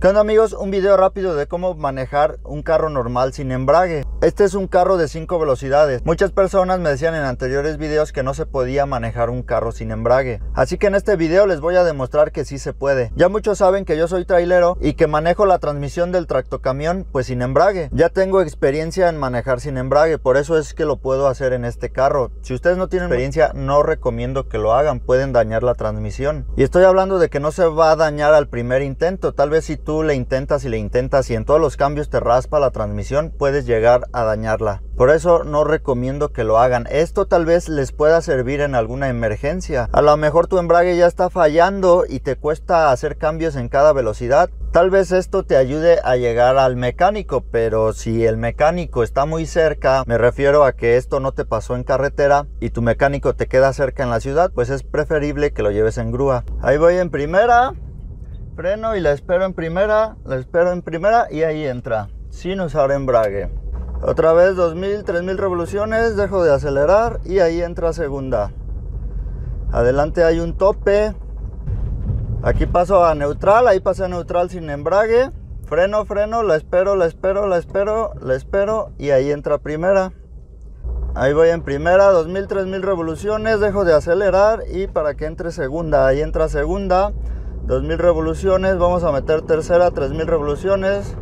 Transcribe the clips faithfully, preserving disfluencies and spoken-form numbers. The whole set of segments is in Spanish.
¿Qué onda amigos? Un video rápido de cómo manejar un carro normal sin embrague. Este es un carro de cinco velocidades. Muchas personas me decían en anteriores videos que no se podía manejar un carro sin embrague. Así que en este video les voy a demostrar que sí se puede. Ya muchos saben que yo soy trailero y que manejo la transmisión del tractocamión pues sin embrague. Ya tengo experiencia en manejar sin embrague, por eso es que lo puedo hacer en este carro. Si ustedes no tienen experiencia, no recomiendo que lo hagan, pueden dañar la transmisión. Y estoy hablando de que no se va a dañar al primer intento. Tal vez si tú le intentas y le intentas y en todos los cambios te raspa la transmisión, puedes llegar a dañarla. Por eso no recomiendo que lo hagan. Esto tal vez les pueda servir en alguna emergencia. A lo mejor tu embrague ya está fallando y te cuesta hacer cambios en cada velocidad. Tal vez esto te ayude a llegar al mecánico, pero si el mecánico está muy cerca, me refiero a que esto no te pasó en carretera y tu mecánico te queda cerca en la ciudad, pues es preferible que lo lleves en grúa. Ahí voy en primera. Freno y la espero en primera, la espero en primera y ahí entra, sin usar embrague. Otra vez dos mil, tres mil revoluciones, dejo de acelerar y ahí entra segunda. Adelante hay un tope. Aquí paso a neutral, ahí pasé a neutral sin embrague. Freno, freno, la espero, la espero, la espero, la espero y ahí entra primera. Ahí voy en primera, dos mil, tres mil revoluciones, dejo de acelerar y para que entre segunda, ahí entra segunda. dos mil revoluciones, vamos a meter tercera, tres mil revoluciones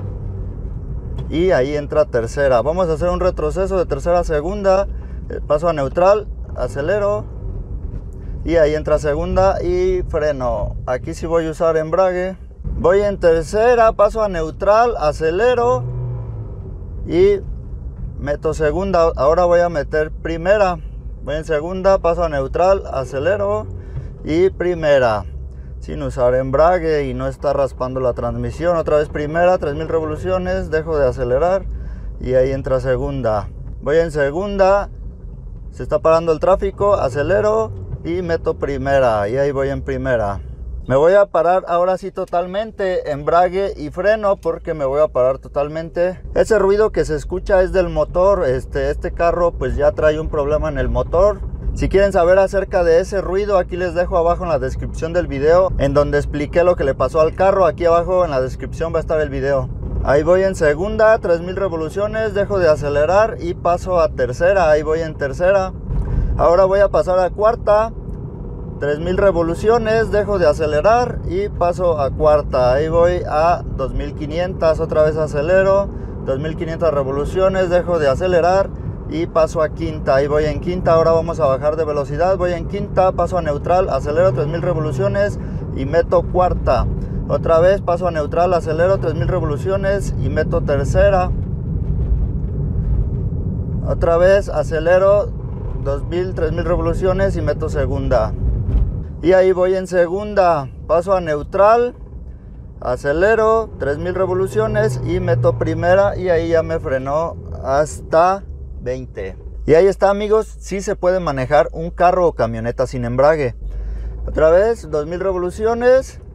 y ahí entra tercera. Vamos a hacer un retroceso de tercera a segunda, paso a neutral, acelero y ahí entra segunda y freno. Aquí sí voy a usar embrague. Voy en tercera, paso a neutral, acelero y meto segunda. Ahora voy a meter primera. Voy en segunda, paso a neutral, acelero y primera. Sin usar embrague y no está raspando la transmisión. Otra vez primera, tres mil revoluciones, dejo de acelerar y ahí entra segunda. Voy en segunda, se está parando el tráfico, acelero y meto primera y ahí voy en primera. Me voy a parar ahora sí totalmente, embrague y freno porque me voy a parar totalmente. Ese ruido que se escucha es del motor. Este, este carro pues ya trae un problema en el motor. Si quieren saber acerca de ese ruido, aquí les dejo abajo en la descripción del video en donde expliqué lo que le pasó al carro. Aquí abajo en la descripción va a estar el video. Ahí voy en segunda, tres mil revoluciones, dejo de acelerar y paso a tercera. Ahí voy en tercera. Ahora voy a pasar a cuarta, tres mil revoluciones, dejo de acelerar y paso a cuarta. Ahí voy a dos mil quinientas, otra vez acelero, dos mil quinientas revoluciones, dejo de acelerar y paso a quinta. Ahí voy en quinta. Ahora vamos a bajar de velocidad. Voy en quinta, paso a neutral, acelero tres mil revoluciones y meto cuarta. Otra vez paso a neutral, acelero tres mil revoluciones y meto tercera. Otra vez acelero dos mil, tres mil revoluciones y meto segunda. Y ahí voy en segunda, paso a neutral, acelero tres mil revoluciones y meto primera y ahí ya me frenó hasta veinte. Y ahí está amigos, sí se puede manejar un carro o camioneta sin embrague. Otra vez dos mil revoluciones